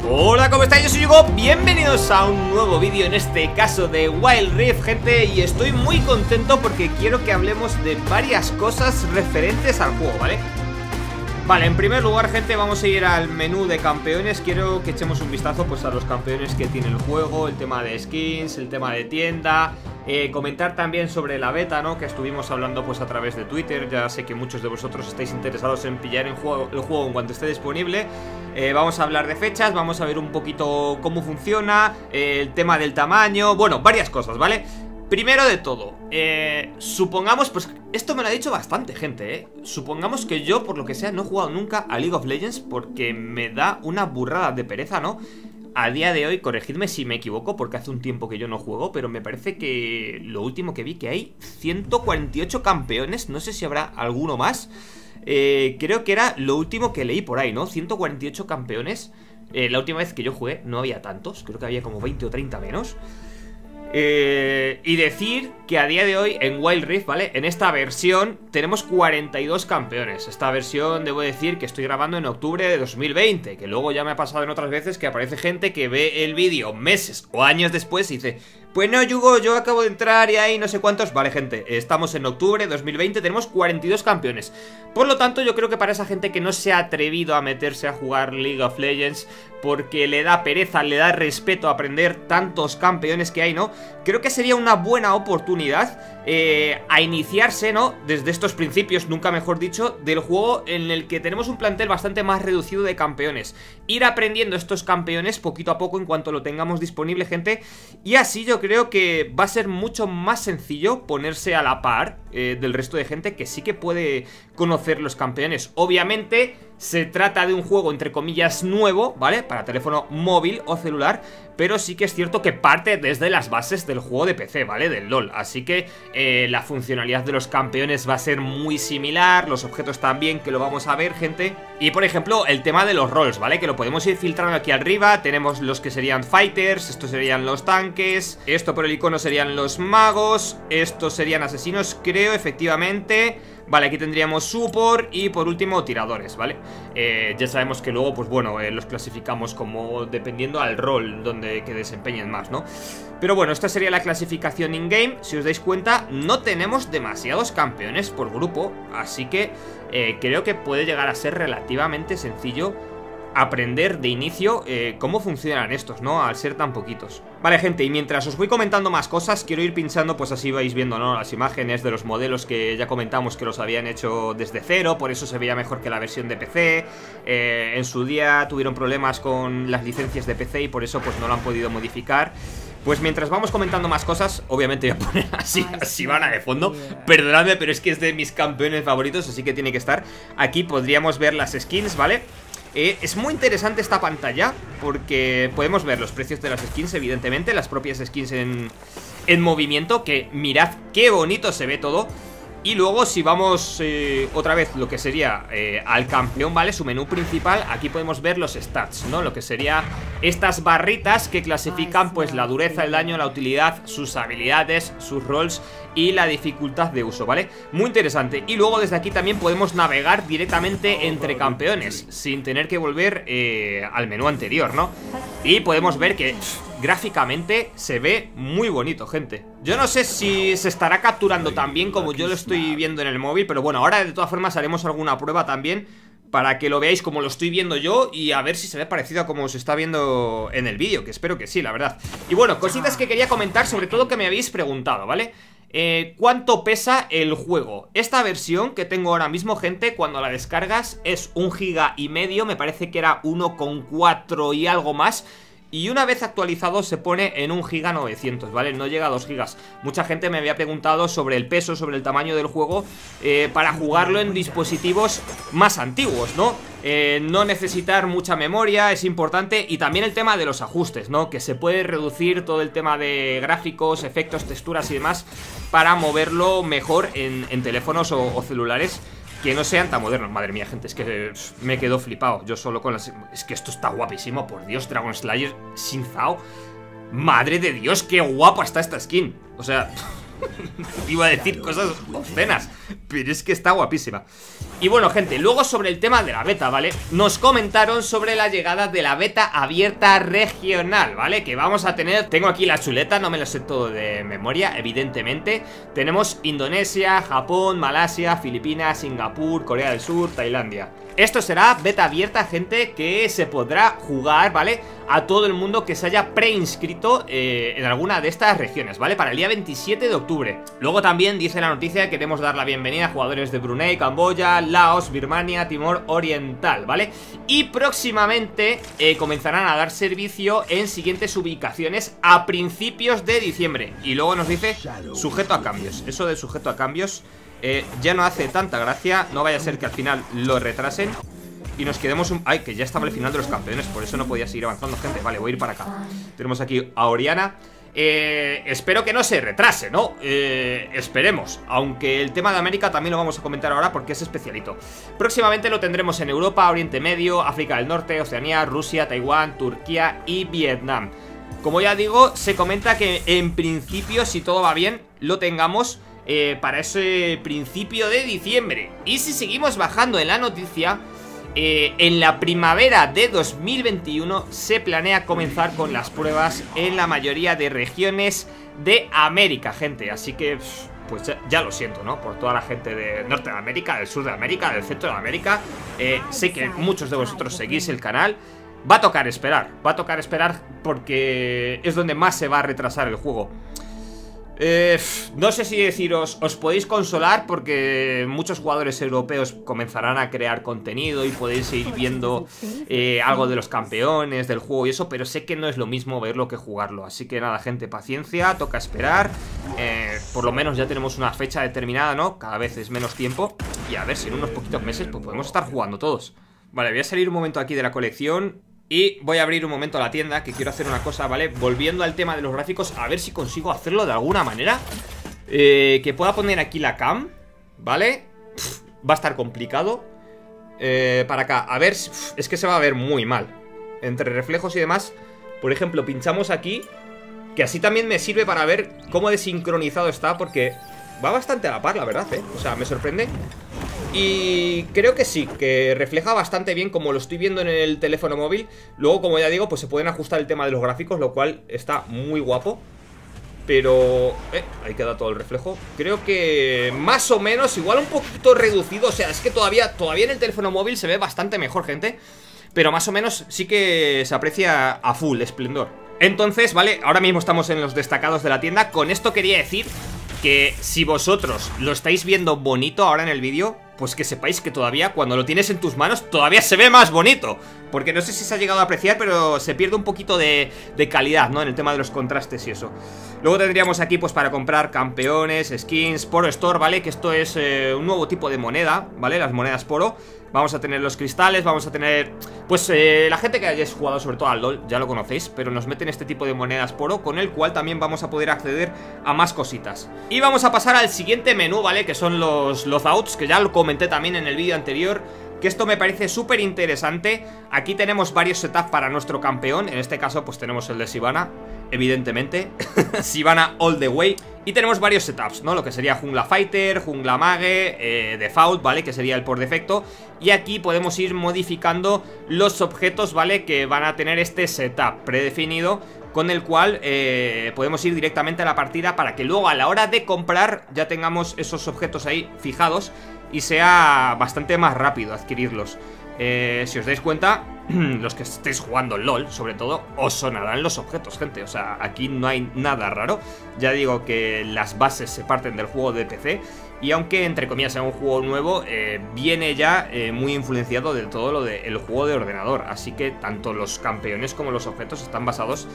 Hola, ¿cómo estáis? Yo soy Hugo, bienvenidos a un nuevo vídeo, en este caso de Wild Rift, gente. Y estoy muy contento porque quiero que hablemos de varias cosas referentes al juego, ¿vale? Vale, en primer lugar, gente, vamos a ir al menú de campeones. Quiero que echemos un vistazo pues a los campeones que tiene el juego, el tema de skins, el tema de tienda. Comentar también sobre la beta, ¿no? Que estuvimos hablando pues a través de Twitter. Ya sé que muchos de vosotros estáis interesados en pillar el juego en cuanto esté disponible. Vamos a hablar de fechas, vamos a ver un poquito cómo funciona, el tema del tamaño, bueno, varias cosas, ¿vale? Primero de todo, supongamos, pues esto me lo ha dicho bastante gente, supongamos que yo, por lo que sea, no he jugado nunca a League of Legends porque me da una burrada de pereza, ¿no? A día de hoy, corregidme si me equivoco porque hace un tiempo que yo no juego, pero me parece que lo último que vi que hay 148 campeones, no sé si habrá alguno más. Creo que era lo último que leí por ahí, ¿no? 148 campeones. La última vez que yo jugué no había tantos, creo que había como 20 o 30 menos. Y decir que a día de hoy en Wild Rift, ¿vale? En esta versión tenemos 42 campeones. Esta versión debo decir que estoy grabando en octubre de 2020, que luego ya me ha pasado en otras veces que aparece gente que ve el vídeo meses o años después y dice: pues no, Yugo, yo acabo de entrar y hay no sé cuántos. Vale, gente, estamos en octubre de 2020, tenemos 42 campeones. Por lo tanto, yo creo que para esa gente que no se ha atrevido a meterse a jugar League of Legends porque le da pereza, le da respeto a aprender tantos campeones que hay, ¿no? Creo que sería una buena oportunidad a iniciarse, ¿no? Desde estos principios, nunca mejor dicho, del juego en el que tenemos un plantel bastante más reducido de campeones. Ir aprendiendo estos campeones poquito a poco en cuanto lo tengamos disponible, gente. Y así yo creo que va a ser mucho más sencillo ponerse a la par del resto de gente que sí que puede conocer los campeones. Obviamente se trata de un juego entre comillas nuevo, ¿vale? Para teléfono móvil o celular, pero sí que es cierto que parte desde las bases del juego de PC, ¿vale? Del LoL, así que la funcionalidad de los campeones va a ser muy similar, los objetos también, que lo vamos a ver, gente. Y por ejemplo, el tema de los roles, ¿vale? Que lo podemos ir filtrando aquí arriba. Tenemos los que serían fighters, estos serían los tanques, esto por el icono serían los magos, estos serían asesinos, creo, efectivamente. Vale, aquí tendríamos support y por último tiradores, ¿vale? Ya sabemos que luego, pues bueno, los clasificamos como dependiendo al rol que desempeñen más, ¿no? Pero bueno, esta sería la clasificación in-game. Si os dais cuenta, no tenemos demasiados campeones por grupo, así que creo que puede llegar a ser relativamente sencillo aprender de inicio cómo funcionan estos, ¿no? Al ser tan poquitos. Vale, gente, y mientras os voy comentando más cosas, quiero ir pinchando, pues así vais viendo, ¿no? Las imágenes de los modelos que ya comentamos que los habían hecho desde cero, por eso se veía mejor que la versión de PC. En su día tuvieron problemas con las licencias de PC y por eso pues no lo han podido modificar. Pues mientras vamos comentando más cosas, obviamente voy a poner así van de fondo. Perdonadme, pero es que es de mis campeones favoritos, así que tiene que estar. Aquí podríamos ver las skins, ¿vale? Es muy interesante esta pantalla porque podemos ver los precios de las skins, evidentemente, las propias skins en movimiento, que mirad qué bonito se ve todo. Y luego si vamos otra vez lo que sería al campeón, ¿vale? Su menú principal, aquí podemos ver los stats, ¿no? Lo que sería estas barritas que clasifican pues la dureza, el daño, la utilidad, sus habilidades, sus roles y la dificultad de uso, ¿vale? Muy interesante. Y luego desde aquí también podemos navegar directamente entre campeones sin tener que volver al menú anterior, ¿no? Y podemos ver que gráficamente se ve muy bonito, gente. Yo no sé si se estará capturando tan bien como yo lo estoy viendo en el móvil, pero bueno, ahora de todas formas haremos alguna prueba también para que lo veáis como lo estoy viendo yo y a ver si se ve parecido a como se está viendo en el vídeo, que espero que sí, la verdad. Y bueno, cositas que quería comentar, sobre todo que me habéis preguntado, ¿vale? ¿Cuánto pesa el juego? Esta versión que tengo ahora mismo, gente, cuando la descargas es 1,5 GB, me parece que era 1,4 y algo más. Y una vez actualizado se pone en 1,9 GB, ¿vale? No llega a 2 GB. Mucha gente me había preguntado sobre el peso, sobre el tamaño del juego para jugarlo en dispositivos más antiguos, ¿no? No necesitar mucha memoria es importante. Y también el tema de los ajustes, ¿no? Que se puede reducir todo el tema de gráficos, efectos, texturas y demás para moverlo mejor en teléfonos o celulares que no sean tan modernos. Madre mía, gente, es que me quedo flipado. Yo solo con las... Es que esto está guapísimo, por Dios. Dragon Slayer sin Zao. Madre de Dios, qué guapa está esta skin. O sea, Iba a decir cosas obscenas, pero es que está guapísima. Y bueno, gente, luego sobre el tema de la beta, ¿vale? Nos comentaron sobre la llegada de la beta abierta regional, ¿vale? Que vamos a tener, tengo aquí la chuleta, no me lo sé todo de memoria, evidentemente. Tenemos Indonesia, Japón, Malasia, Filipinas, Singapur, Corea del Sur, Tailandia. Esto será beta abierta, gente, que se podrá jugar, ¿vale? A todo el mundo que se haya preinscrito en alguna de estas regiones, ¿vale? Para el día 27 de octubre. Luego también dice la noticia que queremos dar la bienvenida a jugadores de Brunei, Camboya, Laos, Birmania, Timor Oriental, ¿vale? Y próximamente comenzarán a dar servicio en siguientes ubicaciones a principios de diciembre. Y luego nos dice sujeto a cambios. Eso de sujeto a cambios ya no hace tanta gracia. No vaya a ser que al final lo retrasen y nos quedemos un... Ay, que ya estaba el final de los campeones, por eso no podía seguir avanzando, gente. Vale, voy a ir para acá. Tenemos aquí a Oriana. Espero que no se retrase, ¿no? Esperemos. Aunque el tema de América también lo vamos a comentar ahora porque es especialito. Próximamente lo tendremos en Europa, Oriente Medio, África del Norte, Oceanía, Rusia, Taiwán, Turquía y Vietnam. Como ya digo, se comenta que en principio, si todo va bien, lo tengamos para ese principio de diciembre. Y si seguimos bajando en la noticia, en la primavera de 2021 se planea comenzar con las pruebas en la mayoría de regiones de América, gente. Así que, pues ya lo siento, ¿no? Por toda la gente de Norte de América, del Sur de América, del Centro de América. Sé que muchos de vosotros seguís el canal. Va a tocar esperar porque es donde más se va a retrasar el juego. No sé si deciros, os podéis consolar porque muchos jugadores europeos comenzarán a crear contenido y podéis ir viendo algo de los campeones del juego y eso, pero sé que no es lo mismo verlo que jugarlo. Así que nada, gente, paciencia, toca esperar. Por lo menos ya tenemos una fecha determinada, ¿no? Cada vez es menos tiempo y a ver si en unos poquitos meses pues podemos estar jugando todos. Vale, voy a salir un momento aquí de la colección y voy a abrir un momento la tienda, que quiero hacer una cosa, ¿vale? Volviendo al tema de los gráficos, a ver si consigo hacerlo de alguna manera que pueda poner aquí la cam, ¿vale? Va a estar complicado. Para acá, a ver, es que se va a ver muy mal entre reflejos y demás. Por ejemplo, pinchamos aquí, que así también me sirve para ver cómo desincronizado está, porque va bastante a la par, la verdad, o sea, me sorprende. Y creo que sí, que refleja bastante bien como lo estoy viendo en el teléfono móvil. Luego, como ya digo, pues se pueden ajustar el tema de los gráficos, lo cual está muy guapo. Pero... ahí queda todo el reflejo. Creo que más o menos, igual un poquito reducido. O sea, es que todavía en el teléfono móvil se ve bastante mejor, gente. Pero más o menos sí que se aprecia a full esplendor. Entonces, vale, ahora mismo estamos en los destacados de la tienda. Con esto quería decir que si vosotros lo estáis viendo bonito ahora en el vídeo, pues que sepáis que todavía cuando lo tienes en tus manos todavía se ve más bonito. Porque no sé si se ha llegado a apreciar, pero se pierde un poquito de calidad, ¿no? En el tema de los contrastes y eso. Luego tendríamos aquí pues para comprar campeones, skins, Poro Store, ¿vale? Que esto es un nuevo tipo de moneda, ¿vale? Las monedas Poro. Vamos a tener los cristales, vamos a tener... Pues la gente que hayáis jugado sobre todo al LoL ya lo conocéis, pero nos meten este tipo de monedas Poro, con el cual también vamos a poder acceder a más cositas. Y vamos a pasar al siguiente menú, ¿vale? Que son los loadouts, que ya lo comenté también en el vídeo anterior, que esto me parece súper interesante. Aquí tenemos varios setups para nuestro campeón. En este caso pues tenemos el de Sivana, evidentemente. Sivana all the way. Y tenemos varios setups, ¿no? Lo que sería Jungla Fighter, Jungla Mage, Default, ¿vale? Que sería el por defecto. Y aquí podemos ir modificando los objetos, ¿vale? Que van a tener este setup predefinido, con el cual podemos ir directamente a la partida para que luego a la hora de comprar ya tengamos esos objetos ahí fijados y sea bastante más rápido adquirirlos. Si os dais cuenta, los que estéis jugando LOL, sobre todo, os sonarán los objetos, gente. O sea, aquí no hay nada raro. Ya digo que las bases se parten del juego de PC. Y aunque, entre comillas, sea un juego nuevo, viene ya muy influenciado de todo lo del juego de ordenador. Así que tanto los campeones como los objetos están basados,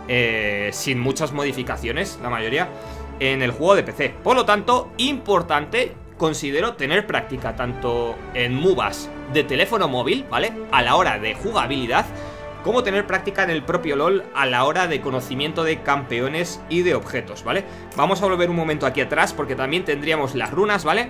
sin muchas modificaciones, la mayoría, en el juego de PC. Por lo tanto, importante, considero tener práctica tanto en MUBAs de teléfono móvil, ¿vale? A la hora de jugabilidad, como tener práctica en el propio LoL a la hora de conocimiento de campeones y de objetos, ¿vale? Vamos a volver un momento aquí atrás porque también tendríamos las runas, ¿vale?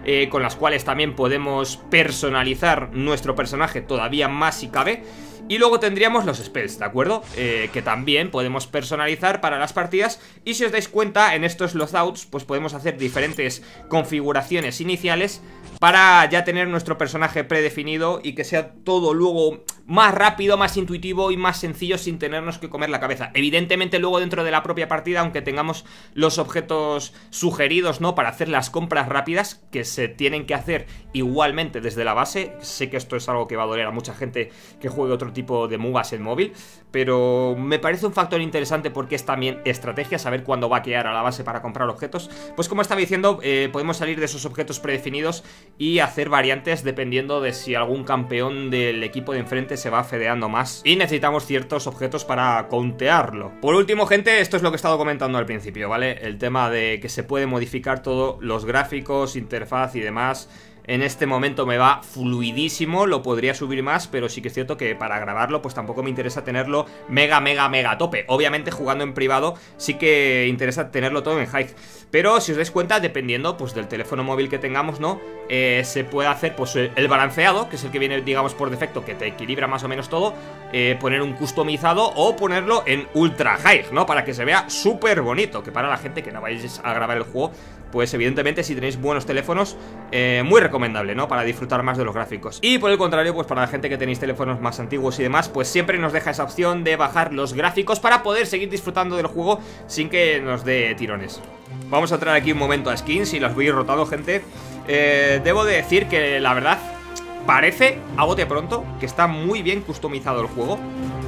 con las cuales también podemos personalizar nuestro personaje todavía más si cabe. Y luego tendríamos los spells, ¿de acuerdo? Que también podemos personalizar para las partidas. Y si os dais cuenta, en estos loadouts pues podemos hacer diferentes configuraciones iniciales para ya tener nuestro personaje predefinido y que sea todo luego más rápido, más intuitivo y más sencillo sin tenernos que comer la cabeza. Evidentemente luego dentro de la propia partida, aunque tengamos los objetos sugeridos, ¿no?, para hacer las compras rápidas, que se tienen que hacer igualmente desde la base. Sé que esto es algo que va a doler a mucha gente que juegue otro tipo de MUGAs en móvil, pero me parece un factor interesante porque es también estrategia, saber cuándo vaquear a la base para comprar objetos. Pues como estaba diciendo, podemos salir de esos objetos predefinidos y hacer variantes dependiendo de si algún campeón del equipo de enfrente se va fedeando más y necesitamos ciertos objetos para countearlo. Por último, gente, esto es lo que he estado comentando al principio, ¿vale? El tema de que se puede modificar todo, los gráficos, interfaz y demás. En este momento me va fluidísimo, lo podría subir más, pero sí que es cierto que para grabarlo pues tampoco me interesa tenerlo mega a tope. Obviamente jugando en privado sí que interesa tenerlo todo en high, pero si os dais cuenta, dependiendo pues del teléfono móvil que tengamos, ¿no? Se puede hacer pues el balanceado, que es el que viene, digamos, por defecto, que te equilibra más o menos todo, poner un customizado o ponerlo en ultra high, ¿no? Para que se vea súper bonito, que para la gente que no vayáis a grabar el juego, pues evidentemente si tenéis buenos teléfonos, muy recomendable, ¿no? Para disfrutar más de los gráficos. Y por el contrario, pues para la gente que tenéis teléfonos más antiguos y demás, pues siempre nos deja esa opción de bajar los gráficos para poder seguir disfrutando del juego sin que nos dé tirones. Vamos a traer aquí un momento a skins y las voy a ir rotando, gente. Debo de decir que la verdad parece, a bote pronto, que está muy bien customizado el juego.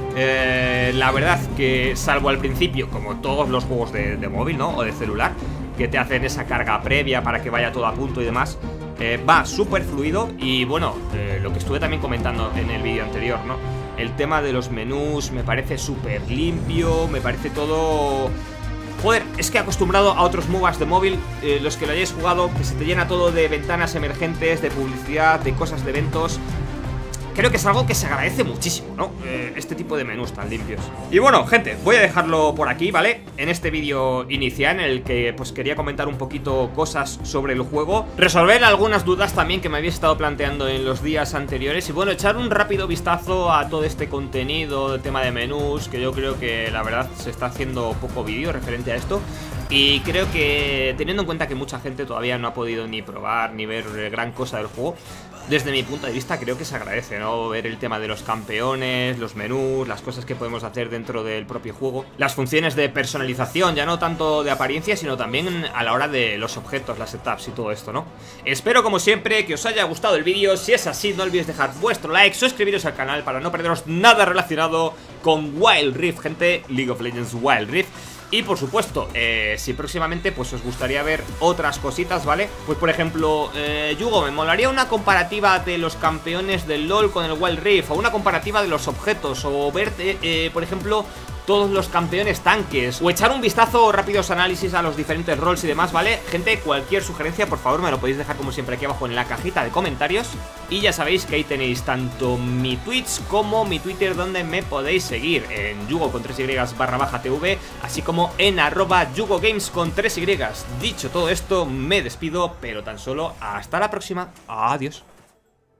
La verdad que salvo al principio, como todos los juegos de móvil, ¿no? O de celular, que te hacen esa carga previa para que vaya todo a punto y demás, va súper fluido. Y bueno, lo que estuve también comentando en el vídeo anterior, ¿no? El tema de los menús me parece súper limpio, me parece todo... Joder, es que acostumbrado a otros MUGAs de móvil, los que lo hayáis jugado, que se te llena todo de ventanas emergentes, de publicidad, de cosas de eventos. Creo que es algo que se agradece muchísimo, ¿no? Este tipo de menús tan limpios. Y bueno, gente, voy a dejarlo por aquí, ¿vale? En este vídeo inicial en el que pues quería comentar un poquito cosas sobre el juego, resolver algunas dudas también que me había estado planteando en los días anteriores y bueno, echar un rápido vistazo a todo este contenido de tema de menús, que yo creo que la verdad se está haciendo poco vídeo referente a esto. Y creo que, teniendo en cuenta que mucha gente todavía no ha podido ni probar ni ver gran cosa del juego, desde mi punto de vista creo que se agradece, ¿no? Ver el tema de los campeones, los menús, las cosas que podemos hacer dentro del propio juego, las funciones de personalización, ya no tanto de apariencia, sino también a la hora de los objetos, las setups y todo esto, ¿no? Espero, como siempre, que os haya gustado el vídeo. Si es así, no olvidéis dejar vuestro like, suscribiros al canal para no perderos nada relacionado con Wild Rift, gente, League of Legends Wild Rift. Y por supuesto, si próximamente pues os gustaría ver otras cositas, ¿vale? Pues por ejemplo, Yugo, me molaría una comparativa de los campeones del LoL con el Wild Rift, o una comparativa de los objetos, o ver, por ejemplo, todos los campeones tanques, o echar un vistazo o rápidos análisis a los diferentes roles y demás, ¿vale? Gente, cualquier sugerencia, por favor, me lo podéis dejar como siempre aquí abajo en la cajita de comentarios. Y ya sabéis que ahí tenéis tanto mi Twitch como mi Twitter, donde me podéis seguir en Yugo con 3y_tv, así como en @YugoGames con 3y. Dicho todo esto, me despido, pero tan solo hasta la próxima. Adiós.